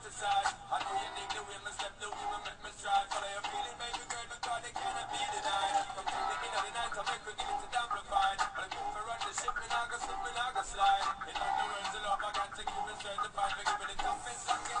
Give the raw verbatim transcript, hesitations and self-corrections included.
decide. I know you dig the way me step, the way me make me stride. Follow your feeling, baby girl, because they cannot be denied. From till the end of the night, I make we give it to amplified. But I keep for run the ship, me nah go slip, me nah go slide. In other words, the love I got to give it certified. Me give it the toughest song.